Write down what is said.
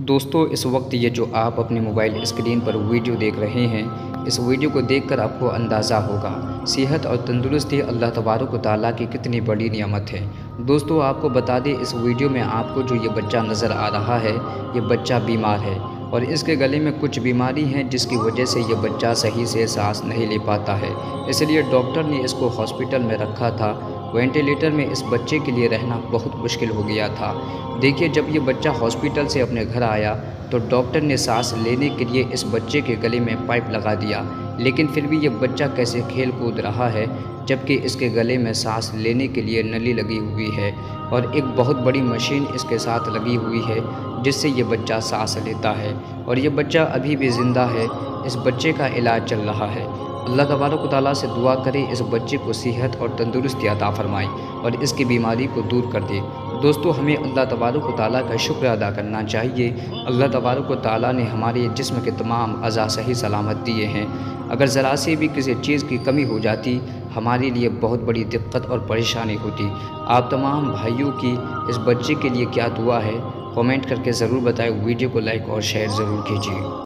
दोस्तों इस वक्त ये जो आप अपने मोबाइल स्क्रीन पर वीडियो देख रहे हैं, इस वीडियो को देखकर आपको अंदाज़ा होगा सेहत और तंदुरुस्ती अल्लाह तबारक व तआला की कितनी बड़ी नियामत है। दोस्तों आपको बता दें, इस वीडियो में आपको जो ये बच्चा नज़र आ रहा है, ये बच्चा बीमार है और इसके गले में कुछ बीमारी है जिसकी वजह से ये बच्चा सही से सांस नहीं ले पाता है। इसलिए डॉक्टर ने इसको हॉस्पिटल में रखा था। वेंटिलेटर में इस बच्चे के लिए रहना बहुत मुश्किल हो गया था। देखिए, जब ये बच्चा हॉस्पिटल से अपने घर आया तो डॉक्टर ने सांस लेने के लिए इस बच्चे के गले में पाइप लगा दिया, लेकिन फिर भी ये बच्चा कैसे खेल कूद रहा है जबकि इसके गले में सांस लेने के लिए नली लगी हुई है और एक बहुत बड़ी मशीन इसके साथ लगी हुई है जिससे ये बच्चा सांस लेता है और ये बच्चा अभी भी ज़िंदा है। इस बच्चे का इलाज चल रहा है। अल्लाह तबारक व तआला से दुआ करें इस बच्चे को सेहत और तंदुरुस्ती अता फ़रमाए और इसकी बीमारी को दूर कर दे। दोस्तों हमें अल्लाह तबारक व तआला का शुक्र अदा करना चाहिए। अल्लाह तबारक व तआला ने हमारे जिस्म के तमाम अज़ा सही सलामत दिए हैं। अगर ज़रा से भी किसी चीज़ की कमी हो जाती हमारे लिए बहुत बड़ी दिक्कत और परेशानी होती। आप तमाम भाइयों की इस बच्चे के लिए क्या दुआ है, कमेंट करके ज़रूर बताएं। वीडियो को लाइक और शेयर ज़रूर कीजिए।